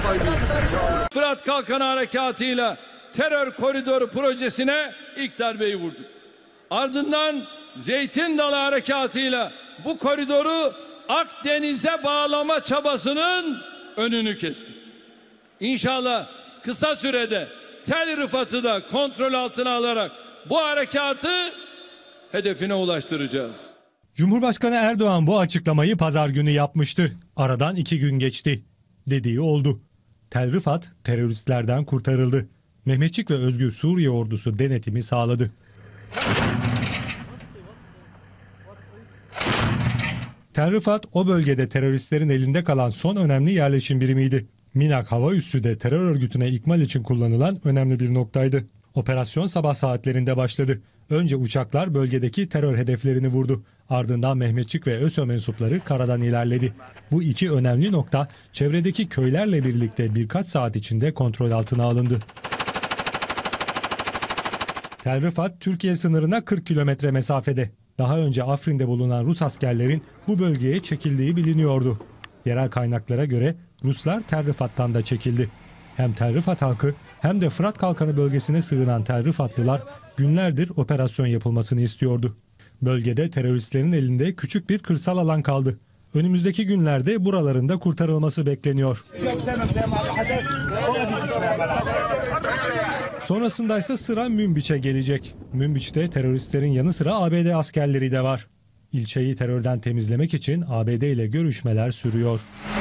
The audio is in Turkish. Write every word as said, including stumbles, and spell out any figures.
Fırat Kalkanı Harekatı'yla terör koridoru projesine ilk darbeyi vurduk. Ardından Zeytin Dalı Harekatı'yla bu koridoru Akdeniz'e bağlama çabasının önünü kestik. İnşallah kısa sürede Tel Rifat'ı da kontrol altına alarak bu harekatı hedefine ulaştıracağız. Cumhurbaşkanı Erdoğan bu açıklamayı pazar günü yapmıştı. Aradan iki gün geçti. Dediği oldu. Tel Rifat teröristlerden kurtarıldı. Mehmetçik ve Özgür Suriye ordusu denetimi sağladı. Tel Rifat o bölgede teröristlerin elinde kalan son önemli yerleşim birimiydi. Minak hava üssü de terör örgütüne ikmal için kullanılan önemli bir noktaydı. Operasyon sabah saatlerinde başladı. Önce uçaklar bölgedeki terör hedeflerini vurdu. Ardından Mehmetçik ve ÖSO mensupları karadan ilerledi. Bu iki önemli nokta çevredeki köylerle birlikte birkaç saat içinde kontrol altına alındı. Tel Rifat Türkiye sınırına kırk kilometre mesafede. Daha önce Afrin'de bulunan Rus askerlerin bu bölgeye çekildiği biliniyordu. Yerel kaynaklara göre Ruslar Tel Rifat'tan da çekildi. Hem Tel Rifat halkı hem de Fırat Kalkanı bölgesine sığınan Tel Rifatlılar günlerdir operasyon yapılmasını istiyordu. Bölgede teröristlerin elinde küçük bir kırsal alan kaldı. Önümüzdeki günlerde buraların da kurtarılması bekleniyor. Sonrasında ise sıra Münbiç'e gelecek. Münbiç'te teröristlerin yanı sıra A B D askerleri de var. İlçeyi terörden temizlemek için A B D ile görüşmeler sürüyor.